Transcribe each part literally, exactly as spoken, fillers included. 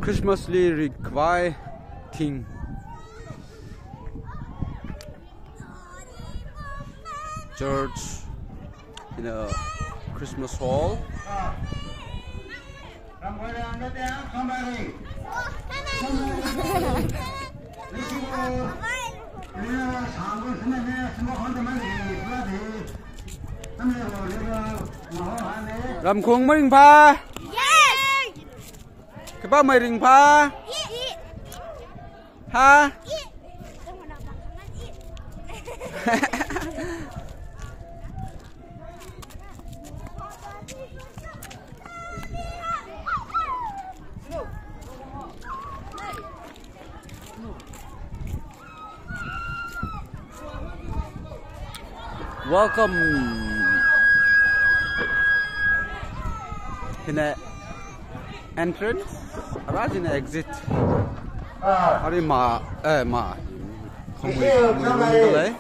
Christmas Ramphoi thing. Church in a Christmas hall. Làm khuôn mới pha. Yes. Cái bao mày rình pha. Ha. Welcome in the entrance, right in the exit. Ở đây mà, eh mà không mười mười luôn cái đấy.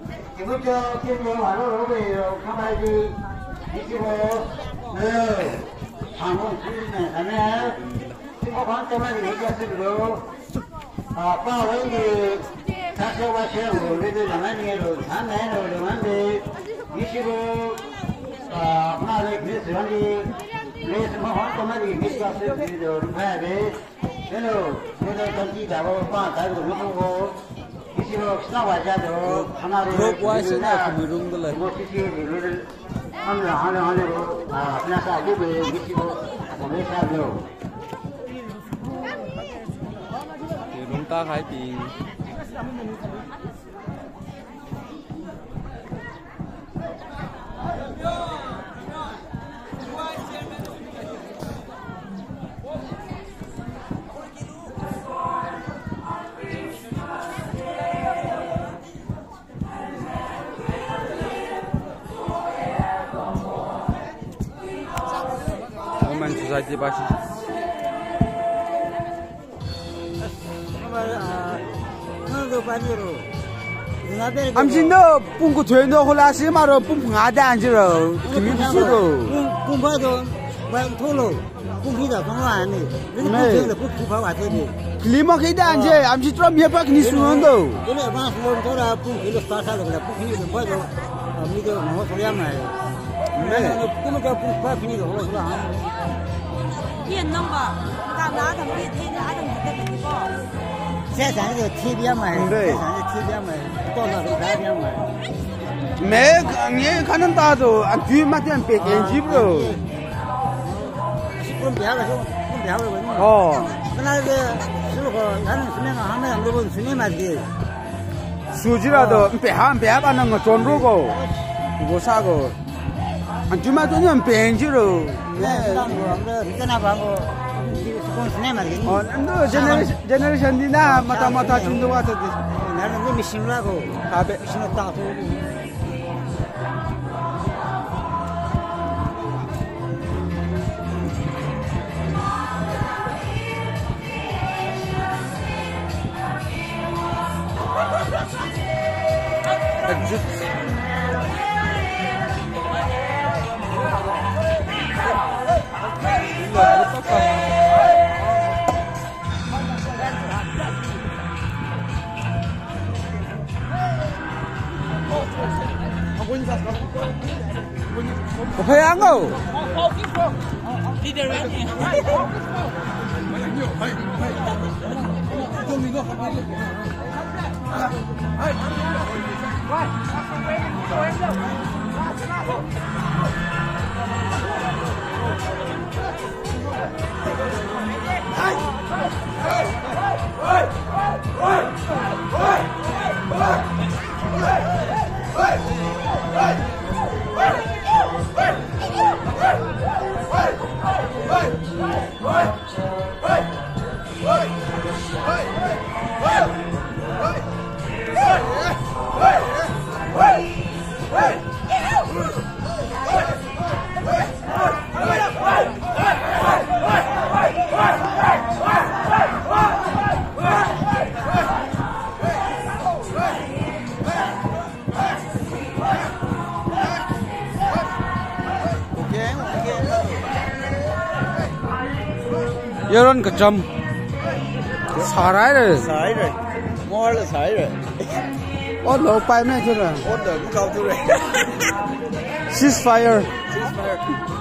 Group wise na không mười luôn cái đấy. Chúng ta khai tiền. Women society bashi. Amsin도 뿡고 되는 홀라시 말어 뿡뿡하다 앉으러 김이 부수고 뿡파도 막 토로 뿡피다 동안에 근데 뿡파 와서지 클리마케다 앉아 암시 좀 몇박 니 수는도 근데 방송 돌아 뿡피로 스타트하고 그래 뿡피도 봐도 미도 뭐 소리야 말이야 네 그러니까 뿡파 피니도 그러잖아 옛날 거 나나 담비 테이블 아동 그때 세상에 티비야 말 세상에 티비야 말 또나도 다비야 말 매 강에 가는 다도 안 뒤에 맞으면 빼겐지브로 그럼 배하가 좀 배하가 거든 어 그날에 술고 나는 수면을 하면 안 되고 수면 맞지 수지라도 배한 배하는 거 존로고 이거 사고 안 뒤에 맞으면 빼겐지로 네 아무래도 리잖아 방고 어, 너 제너레이션 제너레이션이나 마타 마타 중도 같은 나는 좀 신라고 가베 신었다 exit. Phải ăn không? Đi đây rồi. 이런 그 점 살아야 돼. 살아야 뭐를 살아야 어, 너 빨리 해 줘라. 오늘 못 가도 돼. Ceasefire. Ceasefire.